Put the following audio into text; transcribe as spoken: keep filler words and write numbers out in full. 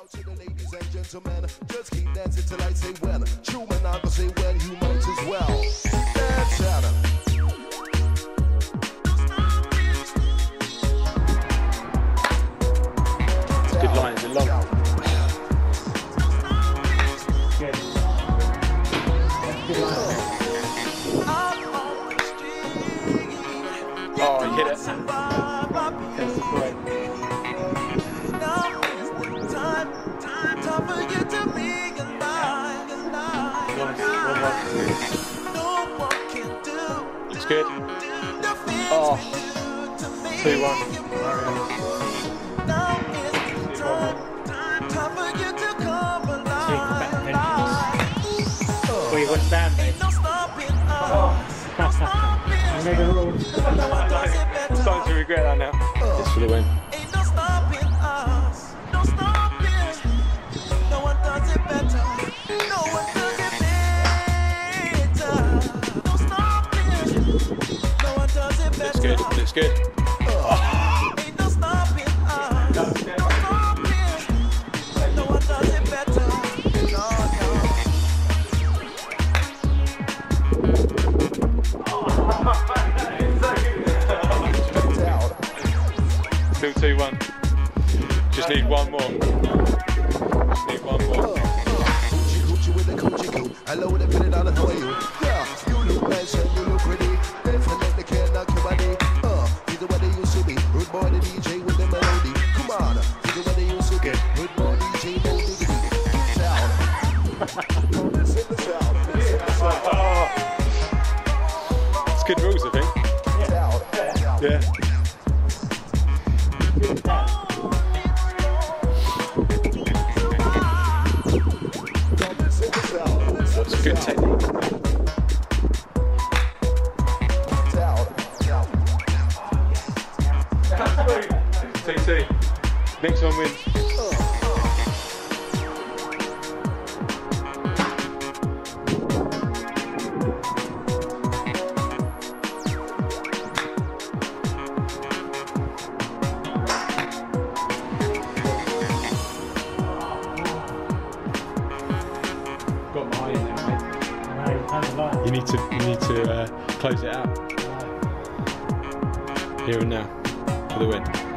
out to the ladies and gentlemen. Just keep dancing till I say when. True man, I go say when, you might as well. Dance at her. Good lines and long. Good. Good line. Oh, you hit it. That's great. It's good. Oh, two one. Oh, you went down, mate. I made a rule. I'm starting to regret that now. Just for the win. Looks good, looks good. Oh. Still two one. Just need one more. Just need one more. Hello, they put it on, how are you? Yeah, you look nice and you look pretty. Definitely can't knock your body. Uh, you the way they used to be. Rude boy, the D J with the melody. Come on, you the way they used to be. Rude boy, D J, no diggity. Sound. Listen the sound. Listen the sound. Oh. It's good rules, I think. Sound. Yeah. That's good technique. Two two. Next one wins. Got mine in there, mate. You need to you need to uh, close it out. Here and now for the win.